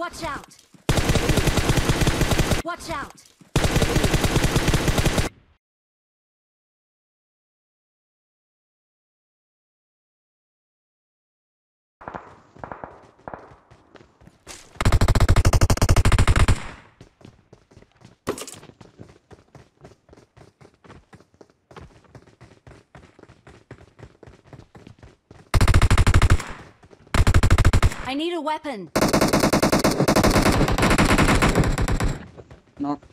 Watch out! Watch out! I need a weapon. Knock.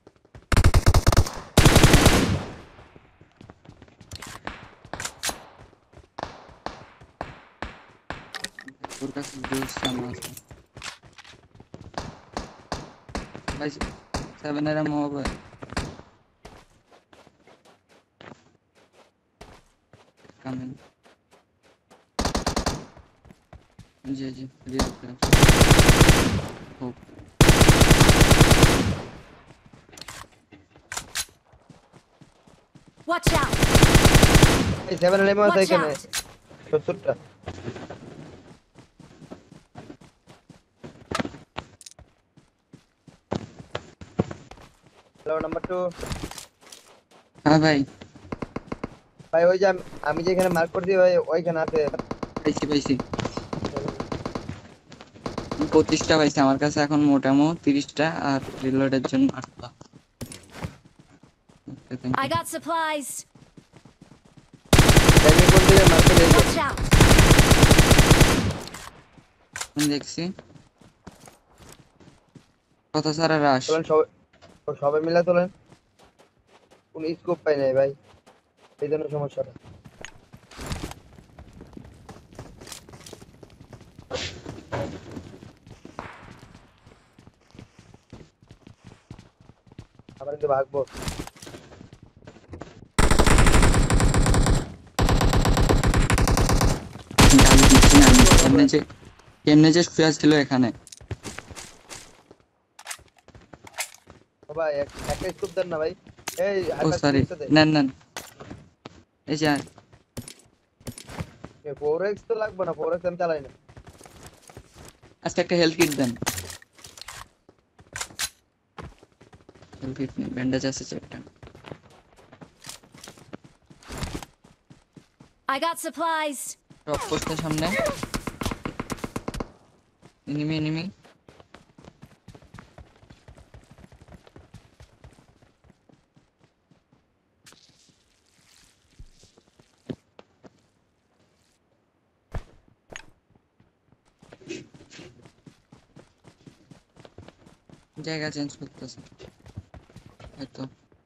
তোর কাছে জোস সামনে আছে ভাই 7 এর আমো হবে come on G G real crash hope Watch out! এই 7 এর এমও আছে Watch এখানে out! 70টা হ্যালো নাম্বার 2 হ্যাঁ ভাই ভাই ওই যে আমি যেখানে মার্ক করে দিই ভাই ওইখানে আছে পাইছি 25টা পাইছি আমার কাছে এখন মোটামুটি 30টা আর রিলোডের জন্য 8টা I got supplies. আমি কোন দিকে মার্ক করে দিই Watch out! দেখছি কত সারা রাশ চলেন সবাই মিলে চলেন কোন স্কোপ পাই নাই ভাই এই জন্য সমস্যাটা আবার একটু ভাগবো গালি দিচ্ছি না কেমনে যে শুয়ে ছিল এখানে ও ভাই একটা স্কোপ দেন না ভাই এই ও হাইপার সরি স্কোপটা দে নেন এই যে 4x তো লাগবে না 4x আমি চালাই না আজকে একটা হেলথ কিট দেন হেলথ কিট নেই ব্যান্ডেজ আছে একটা I got supplies. টপ পোস্টের সামনে এনিমি জায়গা চেঞ্জ করতেছে হয়তো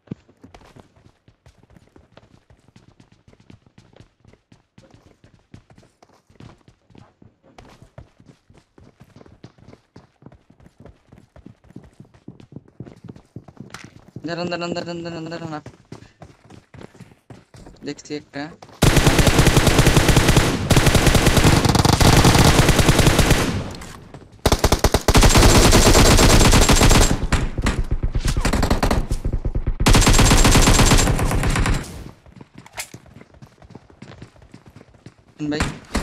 দাঁড়ান দেখছি একটা ভাই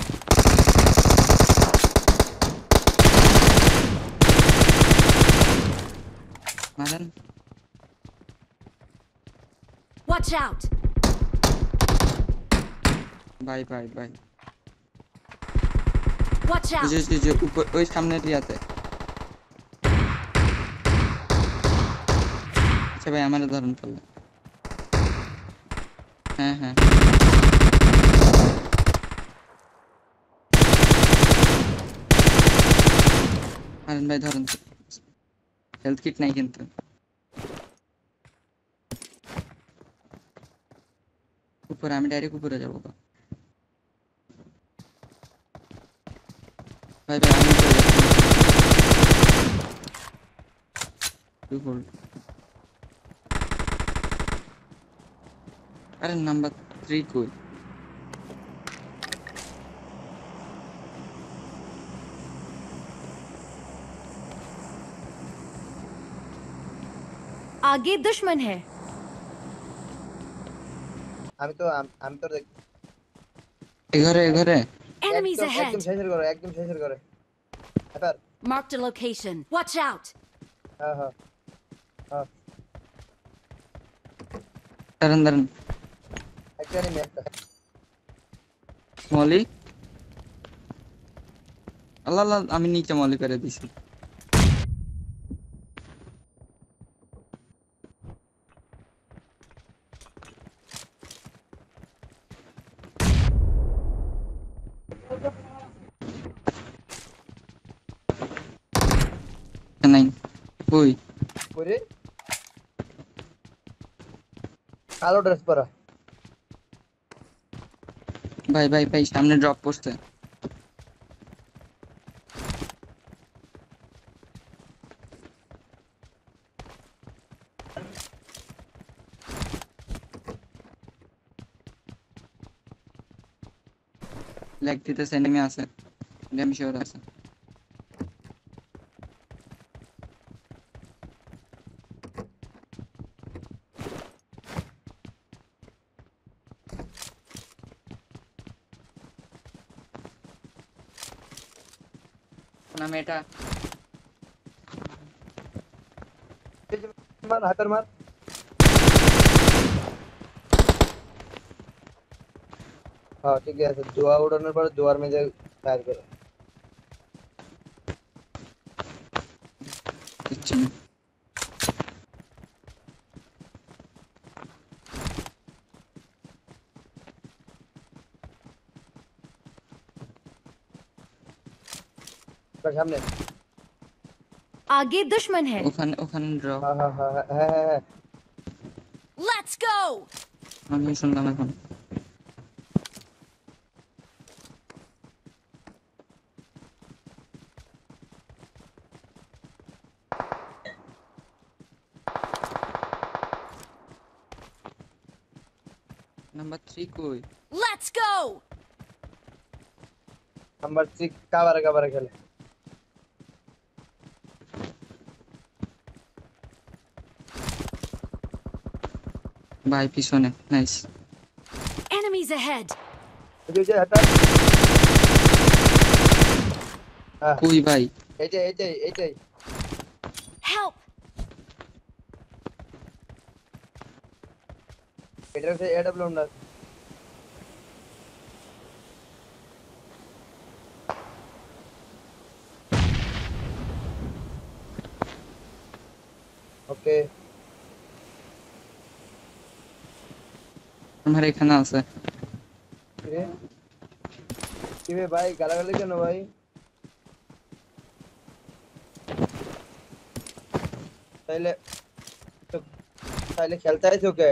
মারেন Watch out! Bye Watch out! যে উপর ওই সামনের ইয়াতে আচ্ছা ভাই আমার ধরন করলে হ্যাঁ আরেন ভাই ধরুন হেলথ কিট নাই কিন্তু উপরে আমি ডাইরেক্ট উপরে যাবো ভাই আমি উপরে যাচ্ছি अरे नंबर 3 कोई आगे दुश्मन है। আমি তো দেখ এঘরে Enemies ahead. একদম শেষের করে hyper Marked a location. Watch out! हाँ हाँ हाँ দাঁড়ান দাঁড়ান একটা নেই একটা মলি আল্লাহ আল্লাহ আমি নিচে মলি করে দিছি নাই কই করে কালো ড্রেস পরা ভাই ভাই ভাই সামনে ড্রপ করছে লেগ দিতেছে এনিমি আছে আমি শিওর আছে না মেটা मार हाथर मार हाँ ठीक है दुआ उड़ाने पर दुआर में जाए फायर करो কিচ্ছু না सामने आगे दुश्मन है। ওখানে ওখানে ড্রপ हाँ हाँ हाँ है Let's go! আমি শুনলাম এখন নাম্বার 3 কই Let's go! नंबर 6 कावर खेले ভাই পিছনে নাইস Enemies ahead! जो जो हटा हाँ কই ভাই এইটাই Help! এটার সে এডব্লিউ না ওকে আমার এখানে আছে কি রে ভাই গালাগালি কেন ভাই তাইলে তাইলে খেলতে আইছো কে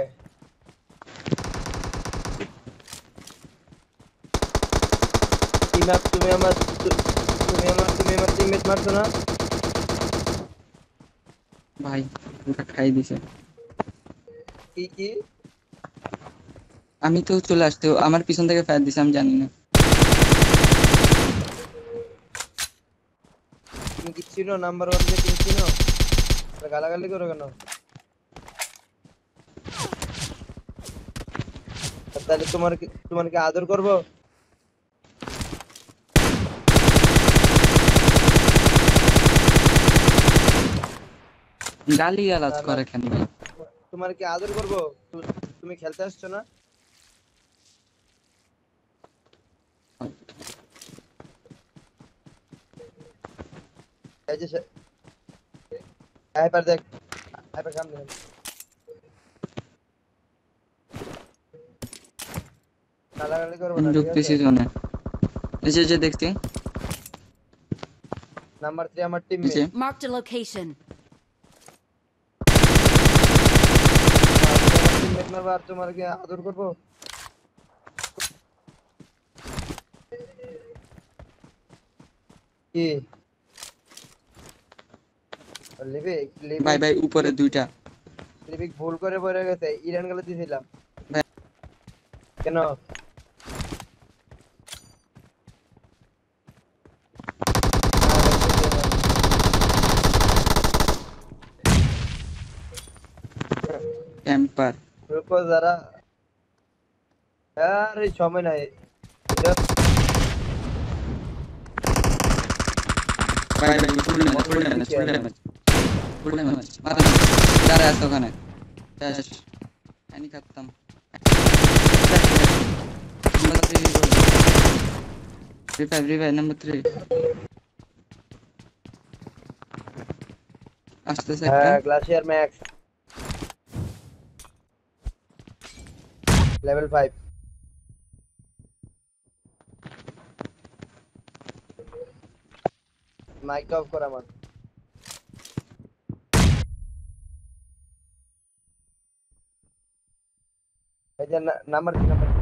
তুমি আমার টিমমেট মারছো না ভাই ওটা খাই দিছে কি আমি তো চলে আসতে আমার পিছন থেকে ফায়ার দিছে আমি জানি না তুমি কি চিনো নাম্বার 1 কে তুমি চিনো গালাগালি করো কেন তাহলে তোমার কি আদর করব গালি গালাজ করে কেন ভাই তোমার কি আদর করব তুমি খেলতে আসছো না এই যে হাইপার দেখ হাইপার সামনে গালাগালি করব না ঠিক ঢুকতেছি আছে জোনে এই যে দেখছি নাম্বার 3 আমার teammate Marked a location. Teammate মারবা আর তোমার কি আদর করব কি লিভিক ভাই ভাই উপরে দুইটা লিভিক ভুল করে পড়ে গেছে ইরান গেলে দিছিলাম ভাই। কেন ক্যাম্পার रुको जरा यार ये समय नहीं ভাই ফুল ড্যামেজ মাথা দাঁড়ায় আছে ওখানে শেষ আমি খাতাম রিভাইভ নাম্বার 3 আসতেছে একটা হ্যাঁ glacier max level 5 mic off কর আমার এই যে নাম্বার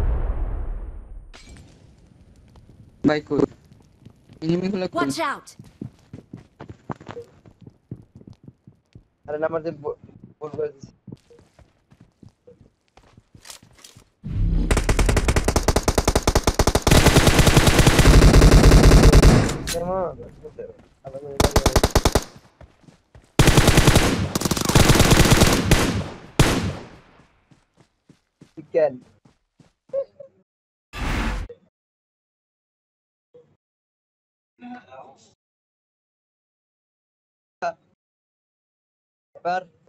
ভাই কই এনিমিগুলো কই Watch out! আরে নাম্বার দিয়ে ভুল করে দিছি কেমন চিকেন এবার